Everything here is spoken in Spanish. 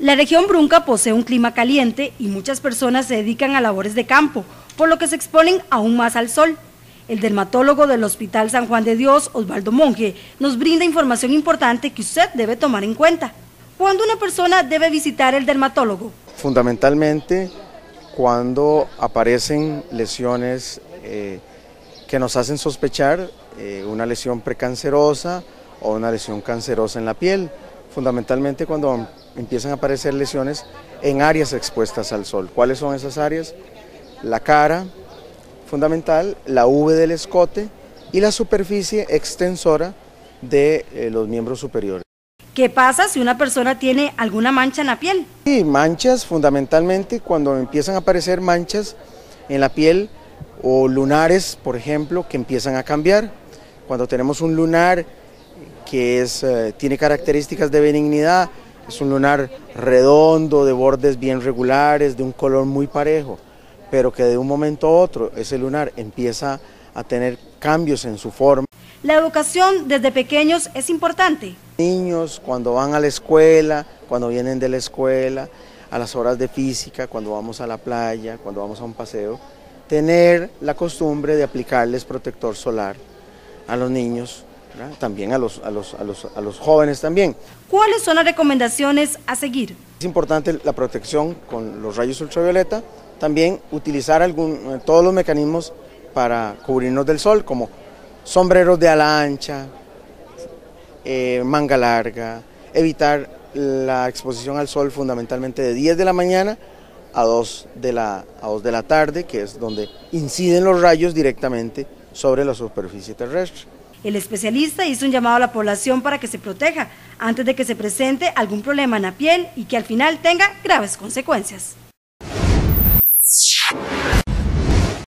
La región Brunca posee un clima caliente y muchas personas se dedican a labores de campo, por lo que se exponen aún más al sol. El dermatólogo del Hospital San Juan de Dios, Osvaldo Monge, nos brinda información importante que usted debe tomar en cuenta. ¿Cuándo una persona debe visitar el dermatólogo? Fundamentalmente cuando aparecen lesiones que nos hacen sospechar una lesión precancerosa o una lesión cancerosa en la piel. Fundamentalmente cuando empiezan a aparecer lesiones en áreas expuestas al sol. ¿Cuáles son esas áreas? La cara, fundamental, la V del escote y la superficie extensora de los miembros superiores. ¿Qué pasa si una persona tiene alguna mancha en la piel? Sí, manchas fundamentalmente cuando empiezan a aparecer manchas en la piel o lunares, por ejemplo, que empiezan a cambiar. Cuando tenemos un lunar que tiene características de benignidad, es un lunar redondo, de bordes bien regulares, de un color muy parejo, pero que de un momento a otro ese lunar empieza a tener cambios en su forma. La educación desde pequeños es importante. Niños cuando van a la escuela, cuando vienen de la escuela, a las horas de física, cuando vamos a la playa, cuando vamos a un paseo, tener la costumbre de aplicarles protector solar a los niños, ¿verdad? También a los jóvenes también. ¿Cuáles son las recomendaciones a seguir? Es importante la protección con los rayos ultravioleta, también utilizar todos los mecanismos para cubrirnos del sol, como sombreros de ala ancha, manga larga, evitar la exposición al sol fundamentalmente de 10 de la mañana a 2 de la tarde, que es donde inciden los rayos directamente sobre la superficie terrestre. El especialista hizo un llamado a la población para que se proteja antes de que se presente algún problema en la piel y que al final tenga graves consecuencias.